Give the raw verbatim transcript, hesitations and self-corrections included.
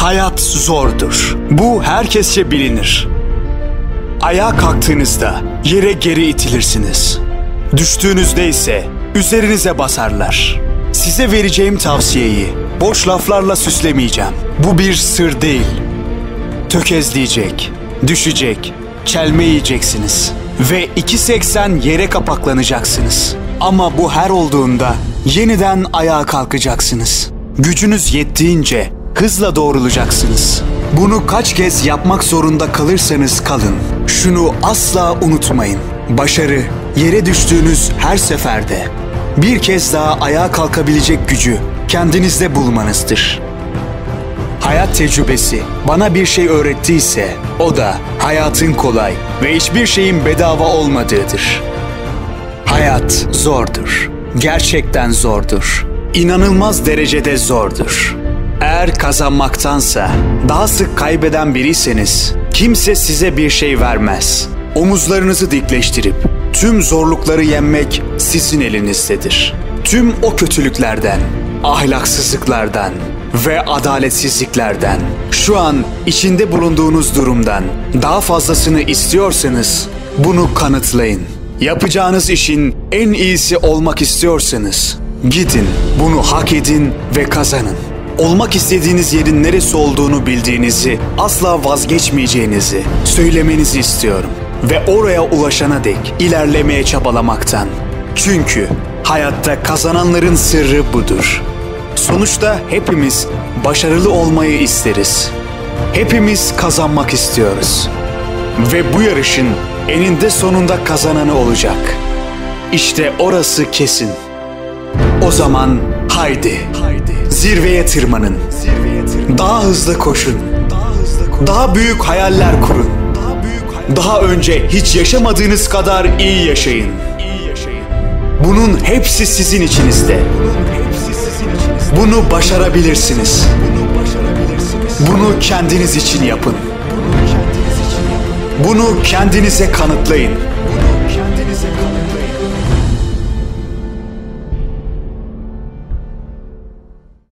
Hayat zordur. Bu herkesçe bilinir. Ayağa kalktığınızda yere geri itilirsiniz. Düştüğünüzde ise üzerinize basarlar. Size vereceğim tavsiyeyi boş laflarla süslemeyeceğim. Bu bir sır değil. Tökezleyecek, düşecek, çelme yiyeceksiniz ve iki seksen yere kapaklanacaksınız. Ama bu her olduğunda yeniden ayağa kalkacaksınız. Gücünüz yettiğince hızla doğrulacaksınız. Bunu kaç kez yapmak zorunda kalırsanız kalın, şunu asla unutmayın. Başarı, yere düştüğünüz her seferde bir kez daha ayağa kalkabilecek gücü kendinizde bulmanızdır. Hayat tecrübesi bana bir şey öğrettiyse o da hayatın kolay ve hiçbir şeyin bedava olmadığıdır. Hayat zordur. Gerçekten zordur. İnanılmaz derecede zordur. Eğer kazanmaktansa daha sık kaybeden biriyseniz kimse size bir şey vermez. Omuzlarınızı dikleştirip tüm zorlukları yenmek sizin elinizdedir. Tüm o kötülüklerden, ahlaksızlıklardan ve adaletsizliklerden, şu an içinde bulunduğunuz durumdan daha fazlasını istiyorsanız bunu kanıtlayın. Yapacağınız işin en iyisi olmak istiyorsanız gidin, bunu hak edin ve kazanın. Olmak istediğiniz yerin neresi olduğunu bildiğinizi, asla vazgeçmeyeceğinizi söylemenizi istiyorum. Ve oraya ulaşana dek ilerlemeye çabalamaktan. Çünkü hayatta kazananların sırrı budur. Sonuçta hepimiz başarılı olmayı isteriz. Hepimiz kazanmak istiyoruz. Ve bu yarışın eninde sonunda kazananı olacak. İşte orası kesin. O zaman haydi, zirveye tırmanın. Daha hızlı koşun. Daha büyük hayaller kurun. Daha önce hiç yaşamadığınız kadar iyi yaşayın. Bunun hepsi sizin içinizde. Bunu başarabilirsiniz. Bunu kendiniz için yapın. Bunu kendinize kanıtlayın.